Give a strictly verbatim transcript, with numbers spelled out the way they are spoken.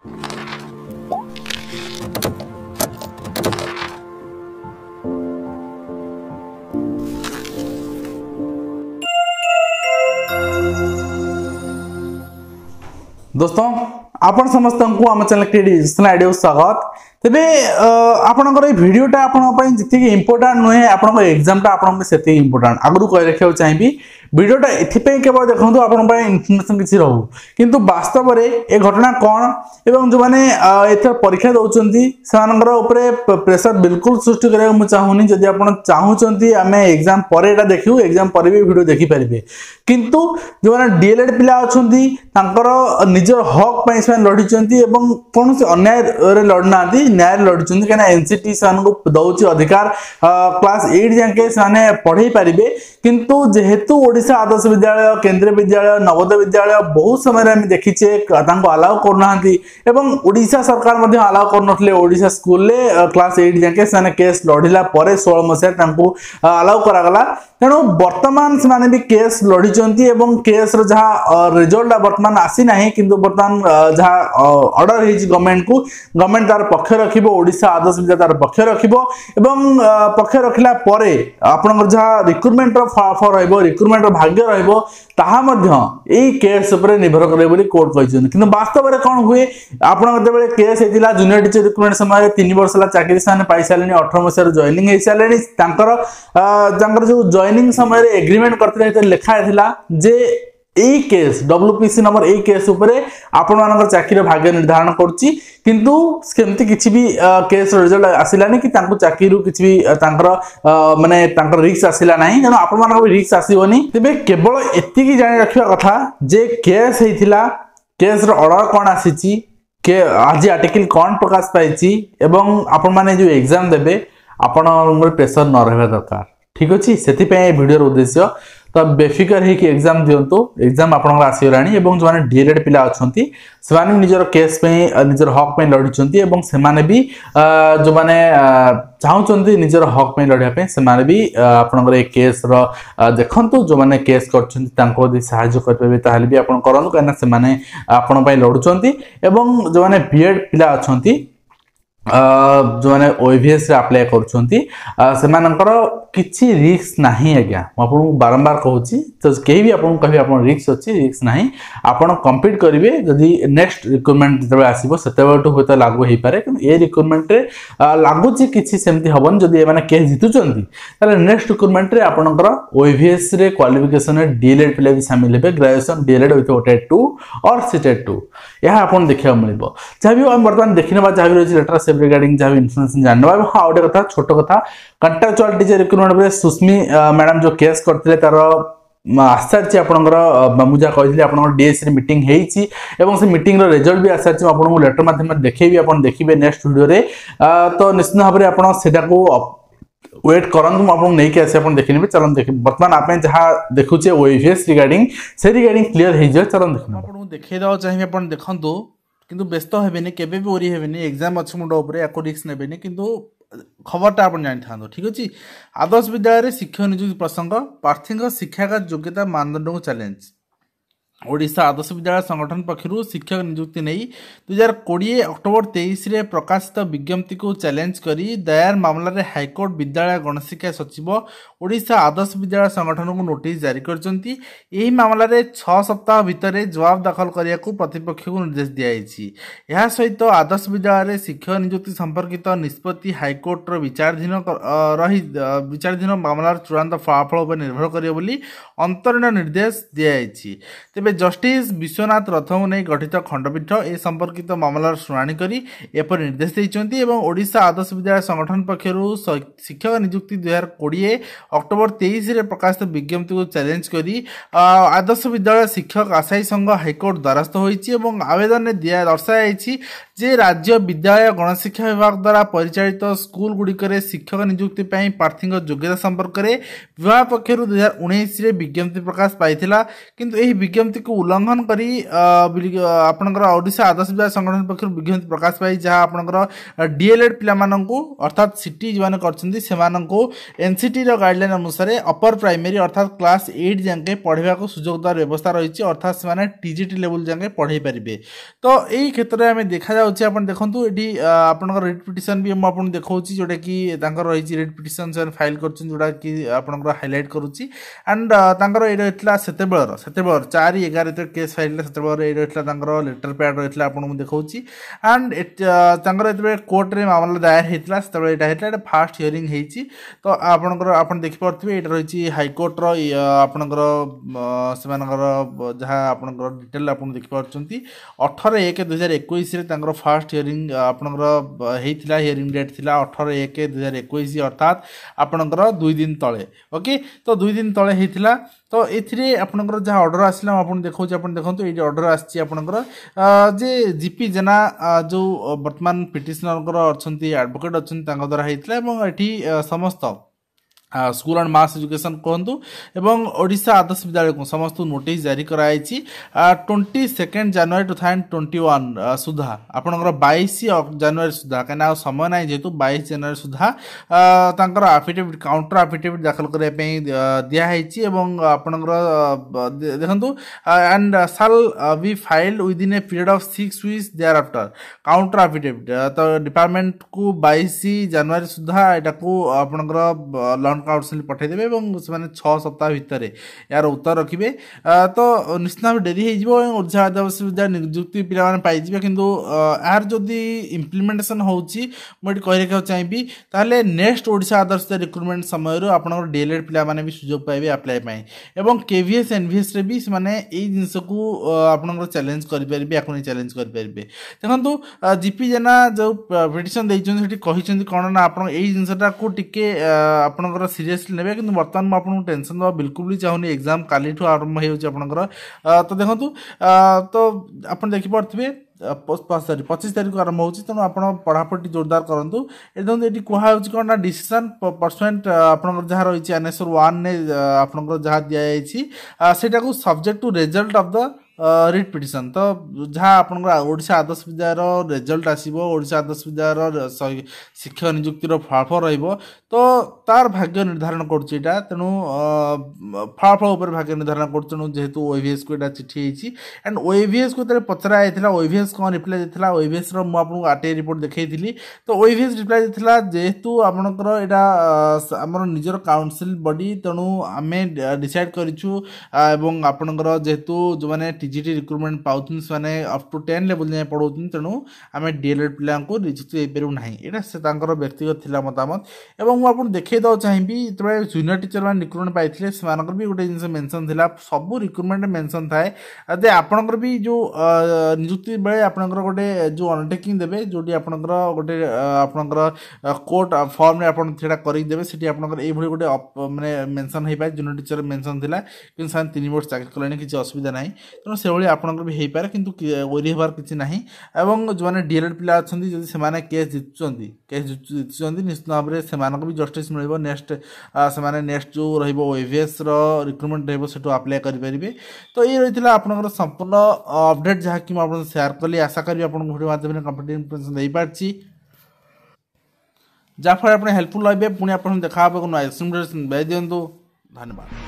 दोस्तों आपण समस्त को आम चैनल क्रिएटिव आइडिया स्वागत तेबे आपनकर भिडियोटा आपण जी इंपोर्टाट नुहे आपण एग्जामटा आपण से इंपोर्टाट आगु कह रखा चाहिए भिडियोटा एथिपाई केवल देखो आपण इनफर्मेशन किसी रहू किंतु वास्तव में ए घटना कौन एवं जो मैंने एथर परीक्षा दौरान से प्रेसर बिल्कुल सृष्टि करा मुझे चाहूनी जदि आप चाहूँगी आम एग्जाम पर एटा देखू एग्जाम पर भी भिडियो देखिपारे किंतु जो मैंने डीएलएड पिला अच्छा निजर हक पर लड़ी कौन से अन्याय लड़ना न्याय लड़ी कहीं एनसीटी से दौर अधिकार क्लास एट जाके से पढ़े पारे किंतु जेहेतु ओडिशा आदर्श विद्यालय केंद्रीय विद्यालय नवोदय विद्यालय बहुत समय आम देखीचे अलाउ करना ओडिशा सरकार अलाउ कर ओडिशा स्कूल क्लास एट जाके से केस लड़िला सोलह मसीह अलाउ करागला तेणु बर्तमान से भी केस लड़ी केस जहाँ रिजल्ट बर्तमान आसी ना किंतु बर्तमान जहाँ ऑर्डर है गवर्नमेंट को गवर्नमेंट तार पक्ष रखिबो ओडिशा आदर्श विद्यालय तार पक्ष रखिबो एवं पक्ष रखिला परे आपनकर जहाँ रिक्रुटमेंट फॉर रहइबो रिक्रुटमेंट भाग्य रहइबो ताहा मध्य एई केस ऊपर निर्भर करे बोली कोर्ट कहिसन किंतु वास्तव में कौन हुए आपन जब केस हेतिला जूनियर टीचर रिक्रुटमेंट समय तीन वर्ष ला चाकरी से पाई सारे अठारह मसीह जॉइनिंग हो सारे तांकर जो जॉइनिंग समय एग्रीमेंट करते लिखा जे एई केस डब्ल्यूपीसी नंबर एई केस उपरे आपण मानकर चाकरी भाग्य निर्धारण करछि किंतु केमती किछि भी केस रिजल्ट आसिलानी कि तांको चाकरी किछि भी तांकर माने तांकर रिस्क आसिला नाही जनो आपण मानकर भी रिस्क आसीबोनी तबे केवल एति की जानि रखिया कथा जे केस हेतिला केस रो ऑर्डर कोन आसीछि के आज आर्टिकल कोन प्रकाश पाइछि एवं आपण माने जो एग्जाम देबे आपण प्रेशर न रहबा दरकार ठीक अछि सेति पे वीडियो उद्देश्य तो बेफिकर है कि एग्जाम दिंतु एग्जाम आपन आसीगलानी एवं जो माने डीएलएड पिला अछंती सेमाने निजर केस पे निजर हक पे लड़िचंती एवं सेमाने भी जो माने चाहउचंती निजर हक पे लड़िया पे सेमाने भी आपनकर एक केस रो देखंतु जो माने केस करचंती तांको दि सहाय्य करबे ताहले भी आपन करन कना सेमाने आपन पे लड़ुचंती एवं जो माने बीएड पिला अछंती जो मैंने ओएवीएस रे अप्लाई करछंती सेमानकर किछि रिस्क नाही आज्ञा आपन बारंबार कहूची तो केही भी आपन कहि आपन रिस्क अछि रिस्क नाही आपन कंप्लीट करिवे जदी नेक्स्ट रिक्रुटमेंट जब आसीबो सेतेबेटो होता लागू हेई पारे कि ए रिक्रुटमेंट रे लागुची किछि सेमति हबन जदी ए माने केस जितुचंती ताले नेक्स्ट रिक्रुटमेंट रे आपनकर ओएवीएस रे क्वालिफिकेशन रे डीएलएड पिले भी शामिल हेबे graduation DElEd with OTET two और सीटेट टू यह आपन देखिया मिलबो जहाँ भी हम वर्तमान देखिनबा जहाँ भी रही लेटर रिगार्डिंग जहाँ इन्फॉर्मेशन जानवा हाँ गोटे कथा छोट कथा contractual teacher recruitment Susmi madam जो केस करते तार आसार आपंकर मुझे कही आप डीएससी मीटिंग होती से मीटिंग रिजल्ट भी आसार आपको लेटर माध्यम देखी आप देखिए नेक्स्ट वीडियो रे तो निश्चित भाव में आप वेट करंतु आपको नहीं कि आसी आप देखने चलन देख बर्तमान आप जहाँ देखुचे ओएवीएस रिगार्डिंग से रिगार्डिंग क्लीयर हो जाए चलन देख आपको देखा देवा चाहिए आप देखु किंतु व्यस्त हेबेनी केबे भी ओरी हेबेनी एग्जाम अच्छे मुंड उपरे याको रिस्क नेबेनी किंतु खबरटा आप जानि थांदो ठीक अछि आदर्श विद्यालय शिक्षक नियुक्ति प्रसंग प्रार्थी शिक्षागत योग्यता मानदंड को चैलेंज ओडिशा आदर्श विद्यालय संगठन पक्षरु शिक्षक नियुक्ति नहीं दुई हजार कोड़े अक्टोबर तेईस रे प्रकाशित विज्ञप्ति को चैलेंज करी दायर मामला रे हाईकोर्ट विद्यालय गणशिक्षा सचिव ओडिशा आदर्श विद्यालय संगठन को नोटिस जारी करचंती एही मामला रे छह सप्ताह भितर जवाब दाखल करिया को प्रतिपक्ष को निर्देश दिया जायछि एहा सहित आदर्श विद्यालय रे शिक्षक नियुक्ति संपर्कित निष्पत्ति हाईकोर्ट रो विचाराधीन रही विचाराधीन मामलार चूड़ांत फलाफल पर निर्भर करियो बोली अंतरीण निर्देश दिया जायछि तेबे जस्टिस विश्वनाथ रथ को नहीं गठित खंडपीठ ए संपर्कित मामलार शुणाणी करी एपर निर्देश देइचंती एवं ओडिशा आदर्श विद्यालय संगठन पक्षरु शिक्षक नियुक्ति दुई हजार कोड़े अक्टोबर तेईस रे प्रकाशित विज्ञप्ति को चैलेंज करी आदर्श विद्यालय शिक्षक आशायी संघ हाईकोर्ट द्वारस्थ होइछि एवं आवेदन में दिया दर्शाଯାଇଛି जे राज्य विद्यालय गणशिक्षा विभाग द्वारा परिचालित स्कूल गुड़िक शिक्षक नियुक्ति प्रार्थी योग्यता संपर्क में विभाग पक्षर दुई हजार उन्नीस विज्ञप्ति प्रकाश पाई किंतु यही विज्ञप्ति को उल्लंघन करी आपणकर ओडिशा आदर्श विद्यालय संगठन पक्षर विज्ञप्ति प्रकाश पाई जहाँ आपणकर डीएलएड पिला अर्थात सिटी जो मैंने एनसीटी गाइडलाइन अनुसार अपर प्राइमरी अर्थात क्लास एट जाके पढ़ा सुजोग द्वार व्यवस्था रही अर्थात से टीजीटी लेवल जाके पढ़े पारे। तो यही क्षेत्र में आम देखा जाऊँगी आप देखो ये आपंकर रिट पिटिशन भी मुझे देखा जोटा कि रही रिट पिटिशन से फाइल करा कि आपंकर हाइलाइट करुच्ची एंड ये से चार एगार केस फाइल से लेटर पैड रही है आपको देखा एंड कोर्ट में मामला दायर होता से फास्ट हियरिंग होती। तो आपंकर आप देखिपे ये रही हाईकोर्ट आपंकर जहाँ आपंकर डिटेल आप देखिपी अठर एक दुई हजार एक फास्ट हियरिंग आपंकर हियरिंग डेट थी अठर एक दुई हजार एक अर्थात आपंकर दुई दिन तले ओके। तो दुई दिन तले होता तो ये आपंकर जहाँ ऑर्डर आसला आप देखा देखो ये ऑर्डर आसपंकर जे जीपी जेना जो बर्तमान पिटिशनर अच्छा एडवोकेट अच्छा द्वारा होता ये समस्त स्कूल एंड मास एजुकेशन कहतु एवं ओडिशा आदर्श विद्यालय को समस्त नोटिस जारी कराई twenty second January two thousand twenty one सुधा आपंकर बाईस जनवरी सुधा कहीं समय ना जेहेतु बाईस जनवरी सुधा आफिडेविट काउंटर आफिडेविट दाखल करने दिखाई आपंकर देखु and shall be filed within a period of six weeks thereafter counter affidavit. तो डिपार्टमेंट को बाईस जनवरी सुधा यहाँ आपंकर लॉन काउंसिल पठेदेवे और छः सप्ताह भितर यार उत्तर रखिए। तो निश्चित भाव डेरी ओडिशा आदिवासी विद्यालय नियुक्ति पिला पाइबे किंतु यार जदि इम्प्लीमेंटेशन होची मुझे कह रखा चाहिए ताहले नेक्स्ट ओडिशा आदर्श रिक्रुटमेंट समय आप डीएलएड पिला भी सुजोग पाइबे अप्लाई पाई एवं केवीएस एनवीएस रे भी माने यही जिनस को आपंकर चैलेंज करेंगे या चैलेंज करेंगे। देखो जीपी जेना जो पिटिशन देती कहते कौन ना आप जिनसा को टिके आपंकर सीरियसली नेबे किंतु बर्तमान मैं आपको टेंशन दवा बिल्कुल भी चाहूनी एग्जाम काली आरंभ होकर। तो देखो तो आप देखिपे सॉरी पच्चीस तारीख को आरंभ हो तेणु आप पढ़ापढ़ी जोरदार करूँ। ये देखो ये कहुच्छी कौन ना डिसीजन परसुएंट आप जहाँ रही आनएसर वन ने आपंकर जहाँ दिखाई को subject to result of the writ petition. तो जहाँ आपंकर ओडिशा आदर्श विद्यालय रिजल्ट आसो ओडिशा आदर्श विद्यालय शिक्षक नियुक्तिर फलाफल रही तो तार भाग्य निर्धारण करा तेणु फलाफल भाग्य निर्धारण कर तेणु जेहेतु ओएवीएस को यहाँ चिठी होती एंड ओएवीएस को पचरा ओएवीएस कौन रिप्लाई देता ओएवीएस मुझे आरटीआई रिपोर्ट देखी। तो ओएवीएस रिप्लाई देता जेहेतु आपंकर यहाँ आमर निजर काउंसिल बॉडी तेणु आम डिसाइड करूँ आपंकर जेहेतु जो मैंने टीजीटी रिक्रुटमेंट पाउन से अप टू टेन लेवल जाए पढ़ाऊँ तेणु आम डीएलएड पिला नियुक्ति पारू ना यहाँ से व्यक्तिगत थी मतामत। और मुझे देखा देवा चाहिए जो जूनियर टीचर मैंने रिक्रुटमेंट पाई से भी गोटे जिन मेनसन थी सब रिक्रुटमेंट मेनसन थाए दे आपंकर भी जो नियुक्ति बेले आपंकर गोटे जो अंडरटेकिंग देवे जो आपंकर गोटे आपंकर कोर्ट फॉर्म में आपड़ा करदेवे से आपंकर ये गोटे मैंने मेनसन हो पाए जूनियर टीचर मेनसन थी कि तीन वर्ष चाकरी कले किसी असुविधा ना तेणु से भाई आपंकर भी हो पाए किंतु ओरी हबार किसी ना। और जो मैंने डीएलएड पिला अच्छा जब से केस जीतुंट केस जीतुंट निश्चित भाव में से भी जस्टिस मिल नेक्स्ट से नेक्स्ट जो रोएवीएस रिक्रुटमेंट रोट आप्लाय करेंगे। तो ये रही है आपंकर संपूर्ण अपडेट जहाँ कि मुझे सेयार कली आशा करी आप भिडियो माध्यम कंप्लीट इन्फॉर्मेशन दे पार्टी जहाँफल आप हेल्पफुल रही पुणी आप देखा नुआ दिंतु धन्यवाद।